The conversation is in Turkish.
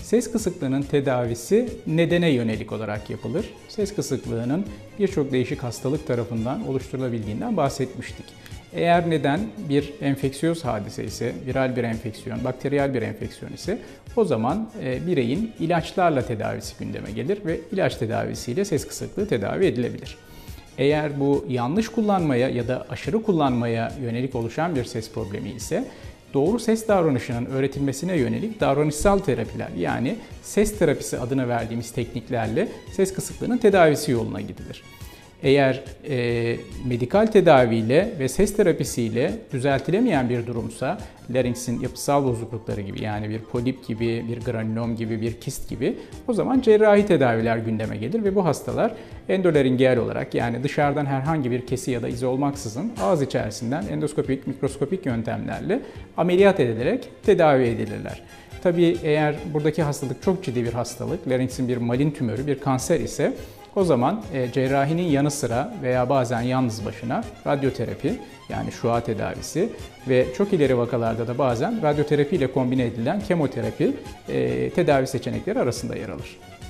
Ses kısıklığının tedavisi nedene yönelik olarak yapılır. Ses kısıklığının birçok değişik hastalık tarafından oluşturulabildiğinden bahsetmiştik. Eğer neden bir enfeksiyöz hadise ise, viral bir enfeksiyon, bakteriyel bir enfeksiyon ise o zaman bireyin ilaçlarla tedavisi gündeme gelir ve ilaç tedavisiyle ses kısıklığı tedavi edilebilir. Eğer bu yanlış kullanmaya ya da aşırı kullanmaya yönelik oluşan bir ses problemi ise doğru ses davranışının öğretilmesine yönelik davranışsal terapiler yani ses terapisi adını verdiğimiz tekniklerle ses kısıklığının tedavisi yoluna gidilir. Eğer medikal tedaviyle ve ses terapisiyle düzeltilemeyen bir durumsa, laringsin yapısal bozuklukları gibi yani bir polip gibi, bir granülom gibi, bir kist gibi o zaman cerrahi tedaviler gündeme gelir ve bu hastalar endolaringel olarak yani dışarıdan herhangi bir kesi ya da izi olmaksızın ağız içerisinden endoskopik, mikroskopik yöntemlerle ameliyat edilerek tedavi edilirler. Tabii eğer buradaki hastalık çok ciddi bir hastalık, laringsin bir malin tümörü, bir kanser ise o zaman cerrahinin yanı sıra veya bazen yalnız başına radyoterapi yani şua tedavisi ve çok ileri vakalarda da bazen radyoterapi ile kombine edilen kemoterapi tedavi seçenekleri arasında yer alır.